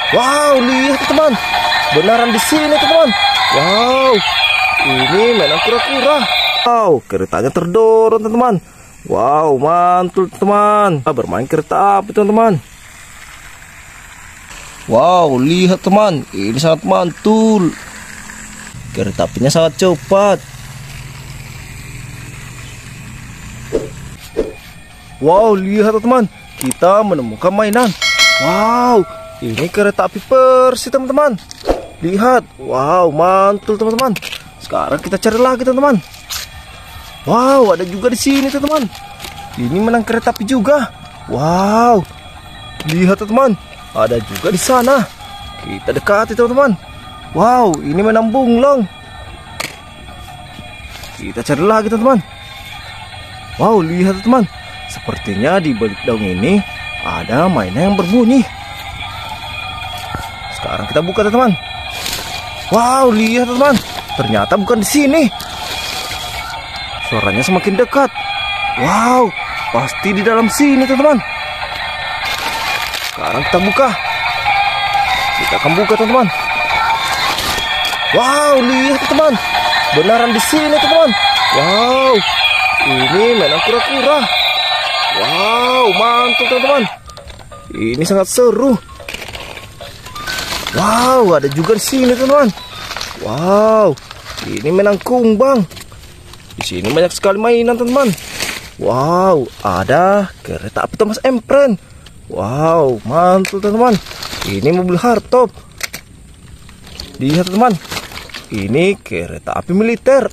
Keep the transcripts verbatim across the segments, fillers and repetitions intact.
Wow, lihat teman, benaran di sini teman. Wow, ini mainan kura-kura. Wow, keretanya terdorong teman-teman. Wow, mantul teman. Bermain kereta api teman-teman. Wow, lihat teman, ini sangat mantul. Kereta apinya sangat cepat. Wow, lihat teman, kita menemukan mainan. Wow, ini kereta api Persi teman-teman. Lihat, wow, mantul teman-teman. Sekarang kita cari lagi teman-teman. Wow, ada juga di sini teman-teman. Ini menang kereta api juga. Wow, lihat teman, ada juga di sana. Kita dekati teman-teman. Wow, ini menang bunglong. Kita cari lagi teman-teman. Wow, lihat teman, sepertinya di balik daun ini ada mainan yang berbunyi. Sekarang kita buka teman-teman. Wow, lihat teman, ternyata bukan di sini. Suaranya semakin dekat. Wow, pasti di dalam sini teman-teman. Sekarang kita buka. Kita akan buka teman-teman. Wow, lihat teman, benaran di sini teman. Wow, ini mainan kura-kura. Wow, mantul teman-teman. Ini sangat seru. Wow, ada juga di sini teman-teman. Wow, ini mainan kumbang. Di sini banyak sekali mainan teman-teman. Wow, ada kereta api Thomas Empren. Wow, mantul teman-teman. Ini mobil hardtop. Lihat teman, ini kereta api militer.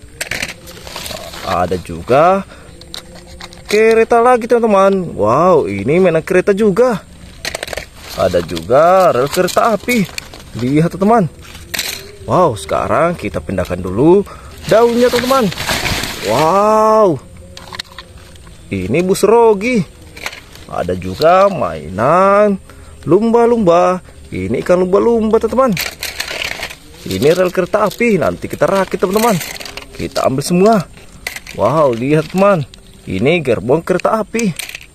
Ada juga kereta lagi teman-teman. Wow, ini mainan kereta juga. Ada juga rel kereta api. Lihat teman. Wow, sekarang kita pindahkan dulu daunnya teman-teman. Wow, ini bus Rogi. Ada juga mainan lumba-lumba. Ini ikan lumba-lumba teman-teman. Ini rel kereta api. Nanti kita rakit teman-teman. Kita ambil semua. Wow, lihat teman, ini gerbong kereta api.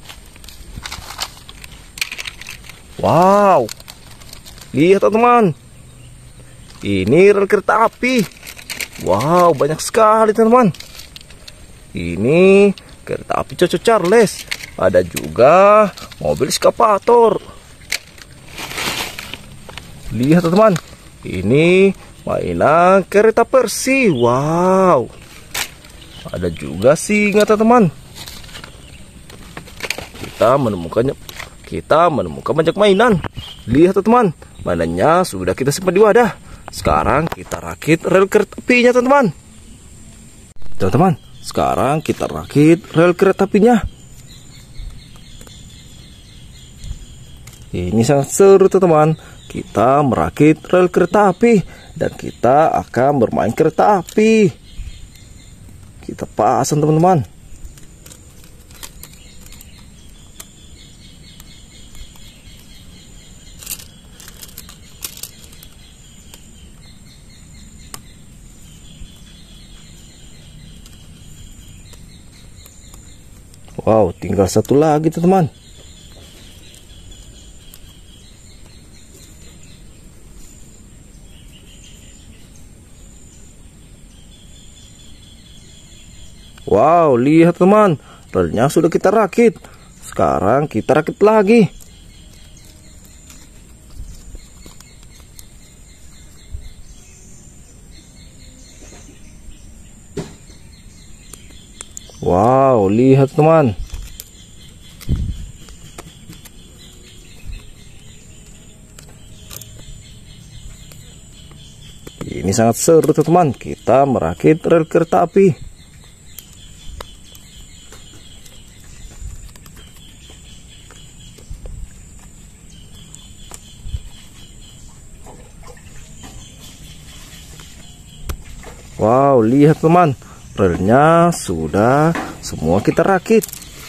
Wow, lihat teman, ini rel kereta api. Wow, banyak sekali teman-teman. Ini kereta api Coco Charles. Ada juga mobil eskavator. Lihat teman, ini mainan kereta Persi. Wow, ada juga singa teman-teman. Kita menemukannya. Kita menemukan banyak mainan. Lihat teman, mainannya sudah kita simpan di wadah. Sekarang kita rakit rel kereta apinya teman-teman. Teman-teman, sekarang kita rakit rel kereta apinya. Ini sangat seru teman-teman. Kita merakit rel kereta api dan kita akan bermain kereta api. Kita pasang teman-teman. Wow, tinggal satu lagi teman-teman. Wow, lihat teman, relnya sudah kita rakit. Sekarang kita rakit lagi. Wow, lihat teman. Ini sangat seru teman. Kita merakit rel kereta api. Wow, lihat teman, relnya sudah semua kita rakit.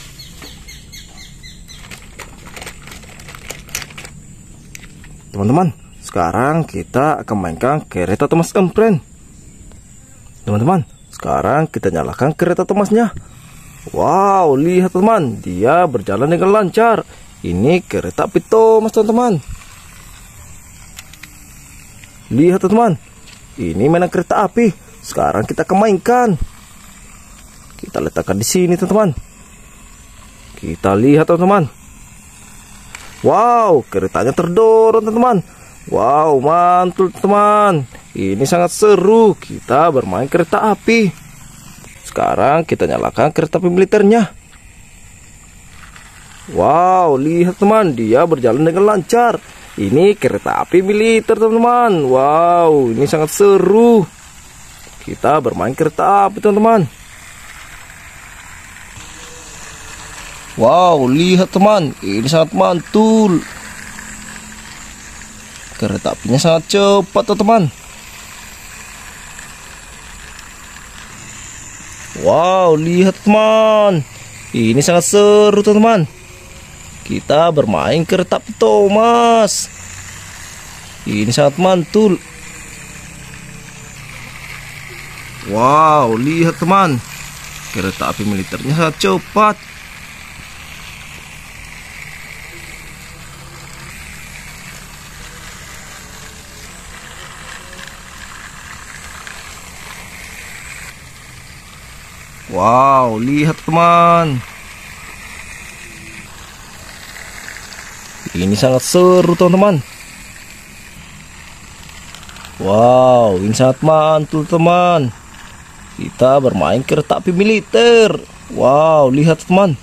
Teman-teman, sekarang kita akan mainkan kereta Thomas Empren. Teman-teman, sekarang kita nyalakan kereta Thomasnya. Wow, lihat teman, dia berjalan dengan lancar. Ini kereta api Thomas teman-teman. Lihat teman-teman, ini mainan kereta api. Sekarang kita akan mainkan. Kita letakkan di sini teman-teman. Kita lihat teman-teman. Wow, keretanya terdorong teman-teman. Wow, mantul teman. Ini sangat seru. Kita bermain kereta api. Sekarang kita nyalakan kereta api militernya. Wow, lihat teman, dia berjalan dengan lancar. Ini kereta api militer teman-teman. Wow, ini sangat seru. Kita bermain kereta api teman-teman. Wow, lihat teman, ini sangat mantul. Kereta apinya sangat cepat teman-teman. Wow, lihat teman, ini sangat seru teman-teman. Kita bermain kereta api Thomas. Ini sangat mantul. Wow, lihat teman, kereta api militernya sangat cepat. Wow, lihat teman, ini sangat seru teman-teman. Wow, ini sangat mantul teman. Kita bermain kereta api militer. Wow, lihat teman.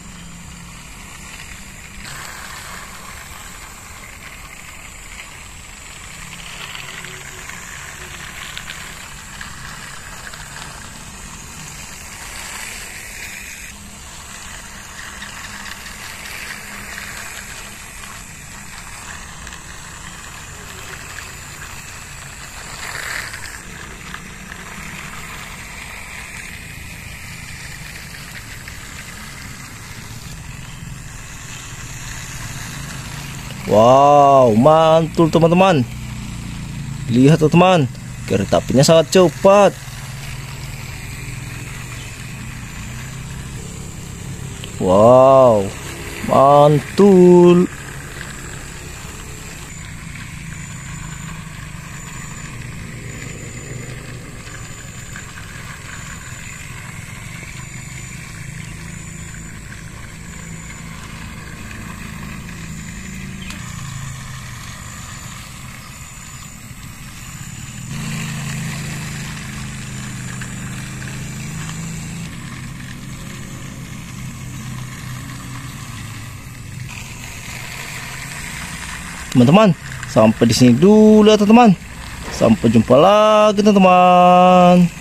Wow, mantul teman-teman. Lihat teman-teman, kereta apinya sangat cepat. Wow, mantul. Teman-teman, sampai di sini dulu ya teman-teman. Sampai jumpa lagi teman-teman.